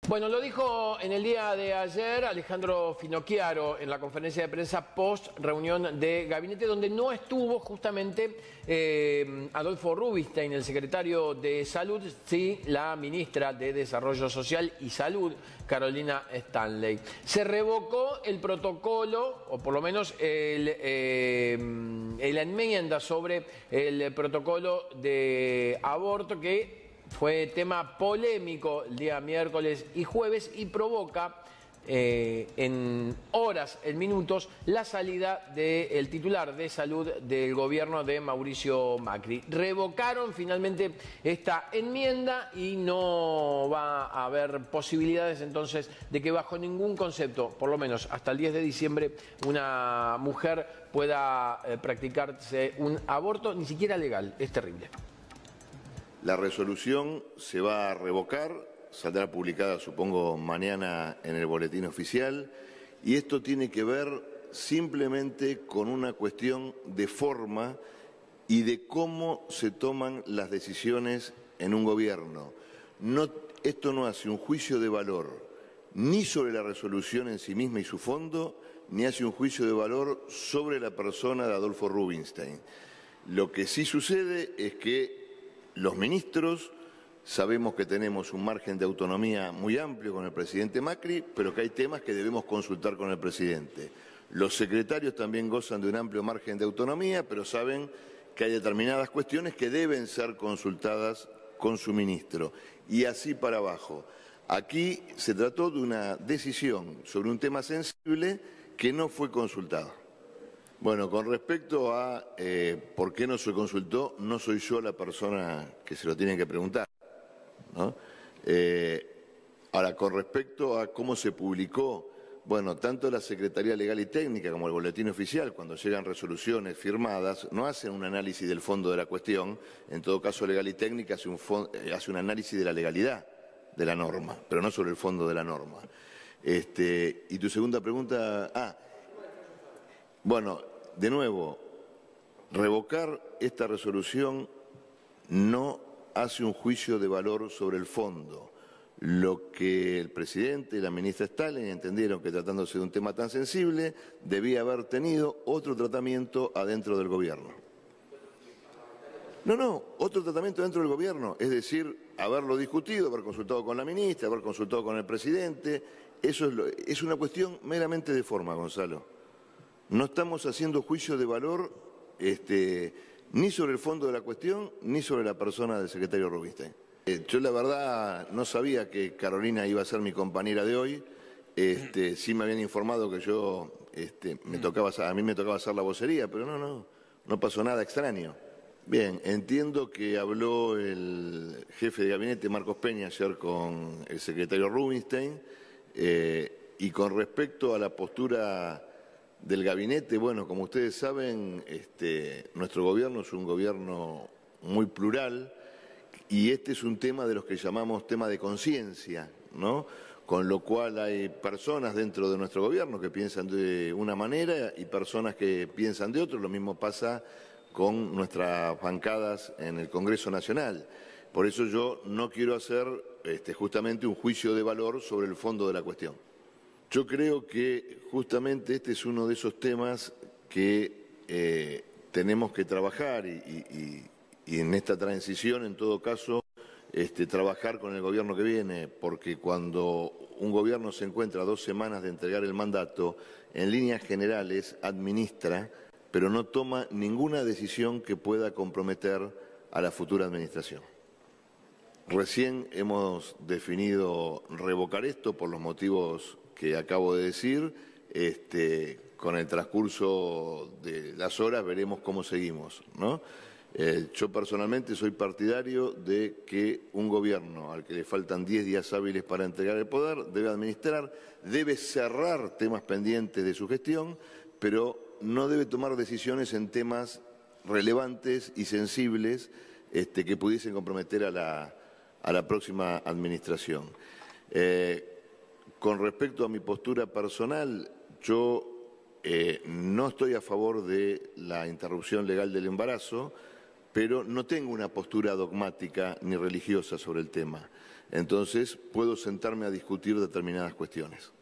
Bueno, lo dijo en el día de ayer Alejandro Finocchiaro en la conferencia de prensa post reunión de gabinete, donde no estuvo justamente Adolfo Rubinstein, el secretario de Salud, sí la ministra de Desarrollo Social y Salud, Carolina Stanley. Se revocó el protocolo, o por lo menos la enmienda sobre el protocolo de aborto que fue tema polémico el día miércoles y jueves y provoca en horas, en minutos, la salida del titular de salud del gobierno de Mauricio Macri. Revocaron finalmente esta enmienda y no va a haber posibilidades entonces de que bajo ningún concepto, por lo menos hasta el 10 de diciembre, una mujer pueda practicarse un aborto, ni siquiera legal. Es terrible. La resolución se va a revocar, saldrá publicada supongo mañana en el boletín oficial y esto tiene que ver simplemente con una cuestión de forma y de cómo se toman las decisiones en un gobierno. Esto no hace un juicio de valor ni sobre la resolución en sí misma y su fondo, ni hace un juicio de valor sobre la persona de Adolfo Rubinstein. Lo que sí sucede es que los ministros sabemos que tenemos un margen de autonomía muy amplio con el presidente Macri, pero que hay temas que debemos consultar con el presidente. Los secretarios también gozan de un amplio margen de autonomía, pero saben que hay determinadas cuestiones que deben ser consultadas con su ministro. Y así para abajo. Aquí se trató de una decisión sobre un tema sensible que no fue consultado. Bueno, con respecto a por qué no se consultó, no soy yo la persona que se lo tiene que preguntar, ¿no? Ahora, con respecto a cómo se publicó, bueno, tanto la Secretaría Legal y Técnica como el Boletín Oficial, cuando llegan resoluciones firmadas, no hacen un análisis del fondo de la cuestión. En todo caso, Legal y Técnica hace un análisis de la legalidad de la norma, pero no sobre el fondo de la norma. Y tu segunda pregunta... Bueno, de nuevo, revocar esta resolución no hace un juicio de valor sobre el fondo. Lo que el presidente y la ministra Stanley entendieron que tratándose de un tema tan sensible, debía haber tenido otro tratamiento adentro del gobierno. No, otro tratamiento dentro del gobierno, es decir, haberlo discutido, haber consultado con la ministra, haber consultado con el presidente. Eso es una cuestión meramente de forma, Gonzalo. No estamos haciendo juicio de valor ni sobre el fondo de la cuestión ni sobre la persona del secretario Rubinstein. Yo la verdad no sabía que Carolina iba a ser mi compañera de hoy. Sí me habían informado que a mí me tocaba hacer la vocería, pero no pasó nada extraño. Bien, entiendo que habló el jefe de gabinete, Marcos Peña, ayer con el secretario Rubinstein, y con respecto a la postura del gabinete, bueno, como ustedes saben, nuestro gobierno es un gobierno muy plural y este es un tema de los que llamamos tema de conciencia, ¿no? Con lo cual hay personas dentro de nuestro gobierno que piensan de una manera y personas que piensan de otra. Lo mismo pasa con nuestras bancadas en el Congreso Nacional. Por eso yo no quiero hacer justamente un juicio de valor sobre el fondo de la cuestión. Yo creo que justamente este es uno de esos temas que tenemos que trabajar y en esta transición, en todo caso, trabajar con el gobierno que viene, porque cuando un gobierno se encuentra a 2 semanas de entregar el mandato, en líneas generales administra, pero no toma ninguna decisión que pueda comprometer a la futura administración. Recién hemos definido revocar esto por los motivos que acabo de decir. Con el transcurso de las horas veremos cómo seguimos, ¿no? Yo personalmente soy partidario de que un gobierno al que le faltan 10 días hábiles para entregar el poder debe administrar, debe cerrar temas pendientes de su gestión, pero no debe tomar decisiones en temas relevantes y sensibles que pudiesen comprometer a la próxima administración. Con respecto a mi postura personal, yo no estoy a favor de la interrupción legal del embarazo, pero no tengo una postura dogmática ni religiosa sobre el tema. Entonces, puedo sentarme a discutir determinadas cuestiones.